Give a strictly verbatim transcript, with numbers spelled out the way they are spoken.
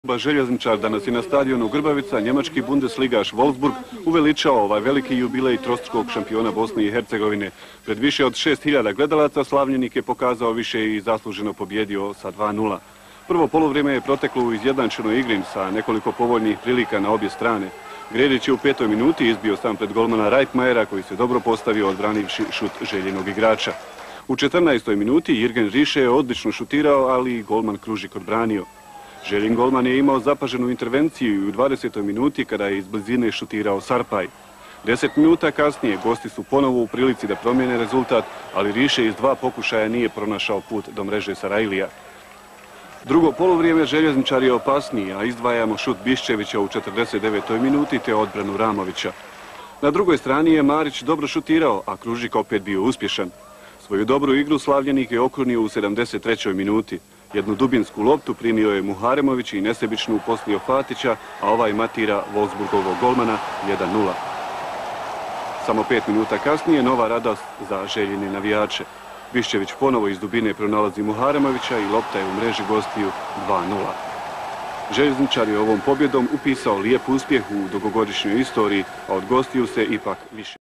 Željezničar danas je na stadionu Grbavica njemački bundesligaš Wolfsburg uveličao ovaj veliki jubilej trostrukog šampiona Bosne i Hercegovine. Pred više od šest hiljada gledalaca slavljenik je pokazao više i zasluženo pobjedio sa dva nula. Prvo poluvrijeme je proteklo u izjednačenoj igri sa nekoliko povoljnih prilika na obje strane. Gredić je u petoj minuti izbio sam pred golmana Reitmajera koji se dobro postavio odbranivši šut željenog igrača. U četrnaestoj minuti Jürgen Riše je odlično šutirao, ali i golman Kružik odbranio. Željin golman je imao zapaženu intervenciju i u dvadesetoj minuti kada je iz blizine šutirao Sarpaj. Deset minuta kasnije gosti su ponovo u prilici da promijene rezultat, ali Riše iz dva pokušaja nije pronašao put do mreže Sarajlija. Drugo poluvrijeme željezničar je opasniji, a izdvajamo šut Biščevića u četrdeset devetoj minuti te odbranu Ramovića. Na drugoj strani je Marić dobro šutirao, a Kružik opet bio uspješan. Svoju dobru igru slavljenik je okrunio u sedamdeset trećoj minuti. Jednu dubinsku loptu primio je Muharemović i nesebičnu uposlio Fatića, a ovaj matira Wolfsburgovog golmana jedan nula. Samo pet minuta kasnije nova radost za željene navijače. Biščević ponovo iz dubine pronalazi Muharemovića i lopta je u mreži gostiju dva nula. Željezničar je ovom pobjedom upisao lijep uspjeh u dugogodišnjoj istoriji, a od gostiju se ipak više